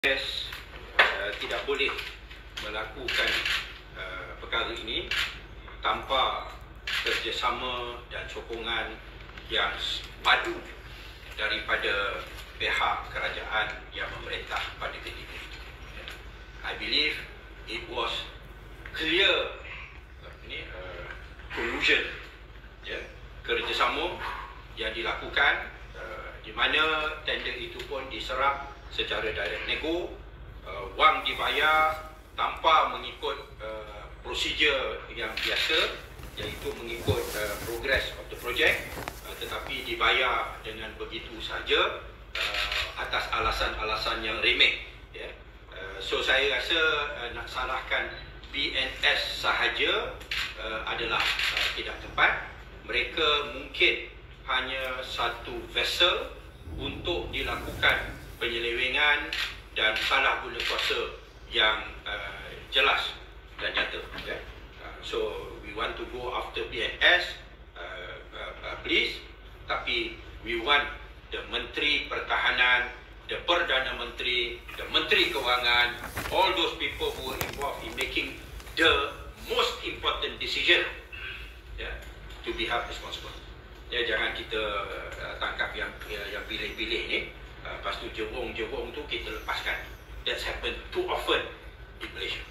tidak boleh melakukan perkara ini tanpa kerjasama dan sokongan yang padu daripada pihak kerajaan yang memerintah pada ketika itu. I believe it was clear collusion, kerjasama yang dilakukan di mana tender itu pun diserap secara direct nego, wang dibayar tanpa mengikut prosedur yang biasa, iaitu mengikut progress of the project, tetapi dibayar dengan begitu saja atas alasan-alasan yang remeh. So saya rasa nak salahkan BNS sahaja adalah tidak tepat. Mereka mungkin hanya satu vessel untuk dilakukan penyelewengan dan salah guna kuasa yang jelas dan nyata. So we want to go after BNS, please, tapi we want the Menteri Pertahanan, the Perdana Menteri, the Menteri Kewangan, all those people who were involved in making the most important decision, to be held responsible. Jangan kita tangkap yang pilih-pilih ni, lepas tu jerung-jerung tu kita lepaskan. That's happened too often in Malaysia.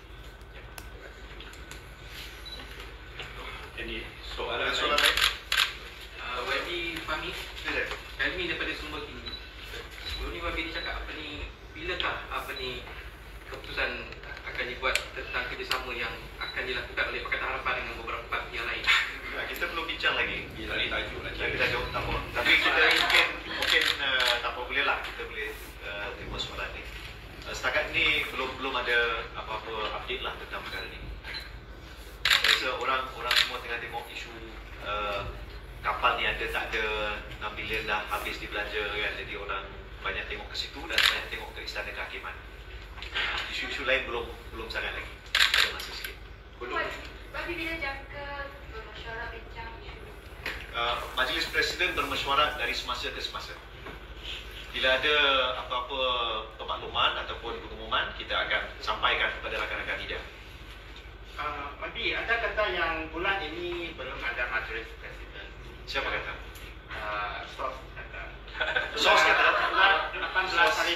Any soalan lain? Wadi Fahmi, kami daripada Sumber Tinggi. Sebelum ni Wadi cakap bilakah keputusan akan dibuat tentang kerjasama yang akan dilakukan oleh Pakatan Harapan dengan beberapa parti yang lain? Kita belum bincang lagi. Bila tajuk lah. Kita tajuk tak apa. Tapi kita mungkin tak apa, boleh lah kita boleh terima soalan ni. Setakat ni belum ada apa-apa update lah tentang perkara ni. Saya rasa orang semua tengah tengok isu kapal ni ada tak ada, 6 bilion dah habis dibelanja kan. Jadi orang banyak tengok ke situ dan banyak tengok ke Istana Kehakiman. Isu-isu lain belum sangat lagi. Ada masa sikit. Bagi bila jangka bermesyuarat bincang isu? Majlis Presiden bermesyuarat dari semasa ke semasa. Bila ada apa-apa pemakluman ataupun pengumuman, kita akan sampaikan kepada rakan-rakan media. Madi, ada kata yang bulan ini belum ada Majlis Presiden. Siapa kata? Sos kata. Sos kata? 18 hari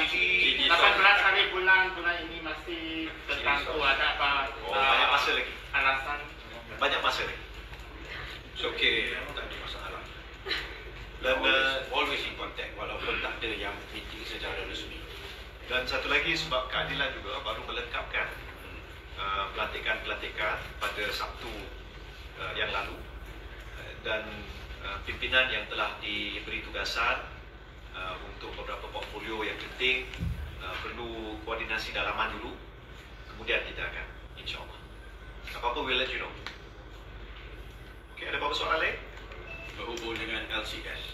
bulan ini masih tertentu ada apa? Banyak masa lagi. Alasan? Banyak masa lagi. It's okay, tak ada masalah. Dan always in contact walaupun tak ada yang meeting secara resmi. Dan satu lagi, sebab keadilan juga baru melengkapkan pelantikan pada Sabtu yang lalu, dan pimpinan yang telah diberi tugasan untuk beberapa portfolio yang penting perlu koordinasi dalaman dulu, kemudian kita akan, insyaAllah. Apa-apa we'll let you know. Okay, ada apa-apa soalan lain? Berhubung dengan LCS.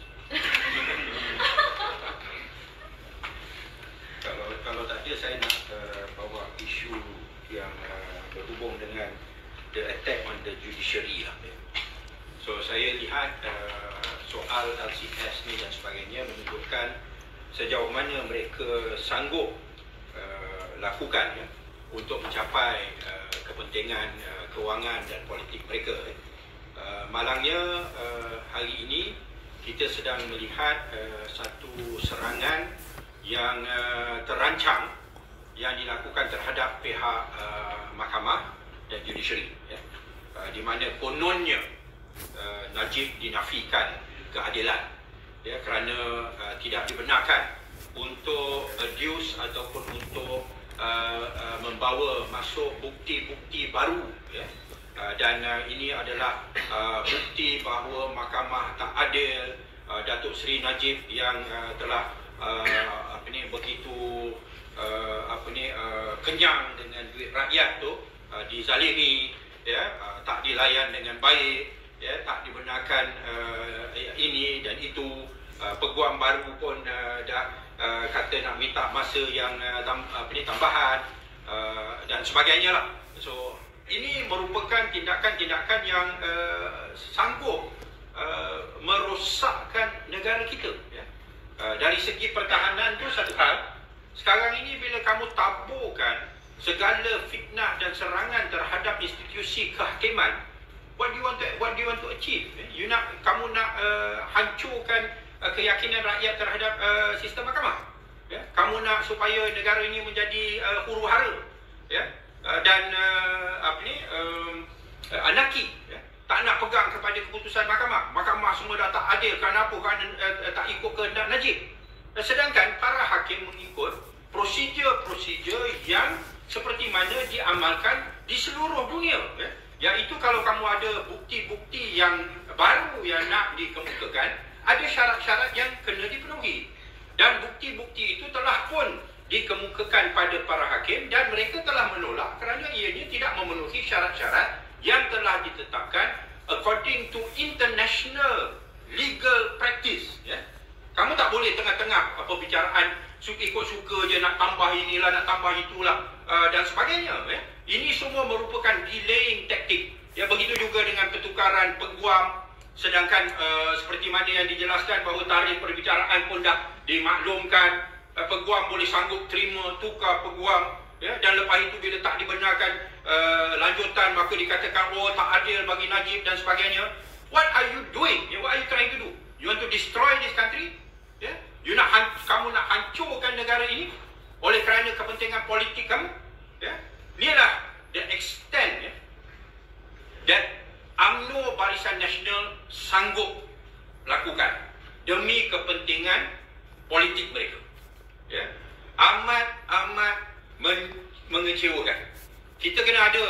Kalau tak ada, saya nak bawa isu yang berhubung dengan the attack on the judiciary lah. So saya lihat soal LCS ni dan sebagainya menunjukkan sejauh mana mereka sanggup lakukan untuk mencapai kepentingan kewangan dan politik mereka. Malangnya hari ini kita sedang melihat satu serangan yang terancang yang dilakukan terhadap pihak mahkamah dan judiciary, di mana kononnya Najib dinafikan keadilan, kerana tidak dibenarkan untuk adduce ataupun untuk membawa masuk bukti-bukti baru, dan ini adalah bukti bahawa mahkamah tak adil. Datuk Seri Najib yang telah begitu kenyang dengan duit rakyat tu dizalimi, tak dilayan dengan baik, tak dibenarkan ini dan itu. Peguam baru pun dah kata nak minta masa yang tambahan dan sebagainya lah. So ini merupakan tindakan-tindakan yang sanggup merosakkan negara kita. Dari segi pertahanan tu satu hal, Sekarang ini bila kamu taburkan segala fitnah dan serangan terhadap institusi kehakiman, what do you want to achieve? Kamu nak hancurkan keyakinan rakyat terhadap sistem mahkamah. Ya? Kamu nak supaya negara ini menjadi huru-hara, ya? Dan anarki, ya? Tak nak pegang kepada keputusan mahkamah. Mahkamah semua dah tak adil. Kenapa? Kerana tak ikut kehendak Najib. Sedangkan para hakim mengikut prosedur-prosedur yang seperti mana diamalkan di seluruh dunia, ya? Iaitu kalau kamu ada bukti-bukti yang baru yang nak dikemukakan, ada syarat-syarat yang kena dipenuhi. Dan bukti-bukti itu telah pun dikemukakan pada para hakim dan mereka telah menolak kerana ianya tidak memenuhi syarat-syarat yang telah ditetapkan according to international legal practice, ya? Kamu tak boleh tengah-tengah perbicaraan ikut suka je, nak tambah inilah, nak tambah itulah, dan sebagainya, ya? Ini semua merupakan delaying taktik, ya? Begitu juga dengan pertukaran peguam. Sedangkan seperti mana yang dijelaskan bahawa tarikh perbicaraan pun dah dimaklumkan, peguam boleh sanggup terima tukar peguam, ya? Dan lepas itu bila tak dibenarkan lanjutan, maka dikatakan oh tak adil bagi Najib dan sebagainya. What are you doing? Ya, what are you trying to do? You want to destroy this country? Ya? Kamu nak hancurkan negara ini oleh kerana kepentingan politik kamu, ya? Inilah the extent, ya, that UMNO Barisan Nasional sanggup lakukan demi kepentingan politik mereka, ya. Amat mengecewakan. Kita kena ada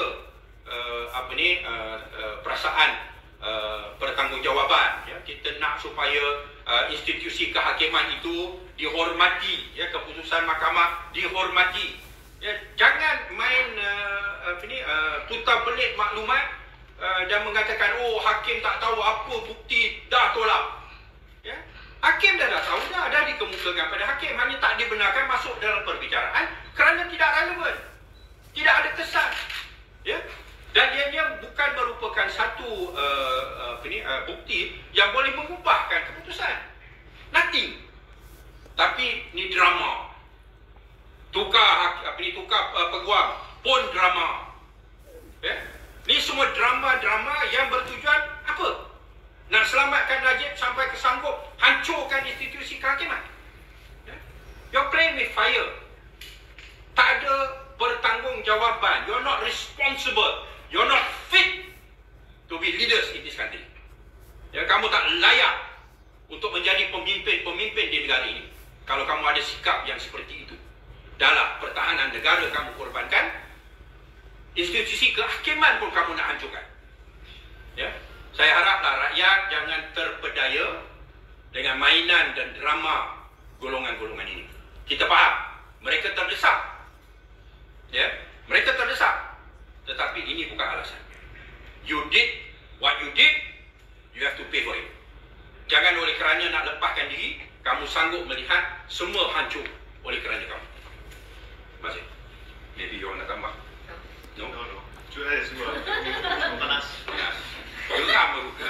perasaan pertanggungjawaban, ya. Kita nak supaya institusi kehakiman itu dihormati, ya, keputusan mahkamah dihormati, ya. Jangan main putar belit maklumat dan mengatakan oh hakim tak tahu apa bukti, dah tolak, ya. Hakim dah tahu, dah dikemukakan pada hakim, hanya tak dibenarkan masuk dalam perbicaraan kerana tidak relevan, tidak ada kesan, ya. Dan ianya bukan merupakan satu bukti yang boleh mengubahkan keputusan. Nothing. Tapi ni drama. Tukar peguam pun drama, ya. Ni semua drama-drama yang bertujuan apa? Nak selamatkan Najib sampai kesanggup hancurkan institusi kehakiman, ya? You're playing with fire. Tak ada pertanggungjawaban. You're not responsible. You're not fit to be leaders in this country. Ya, kamu tak layak untuk menjadi pemimpin di negara ini kalau kamu ada sikap yang seperti itu. Dalam pertahanan negara kamu korbankan, institusi kehakiman pun kamu nak hancurkan, ya. Saya haraplah rakyat jangan terpedaya dengan mainan dan drama golongan-golongan ini. Kita faham mereka terdesak, ya, mereka terdesak, tetapi ini bukan alasan. You did what you did, you have to pay for it. Jangan oleh kerana nak lepaskan diri, kamu sanggup melihat semua hancur oleh kerana kamu. Terima kasih. Maybe you nak tambah? No? No. Cuba semua panas. Geram beruka.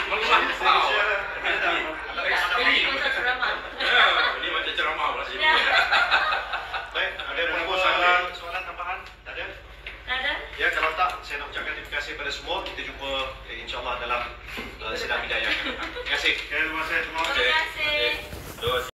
Meluah kau. Ini macam ceramah pula sini.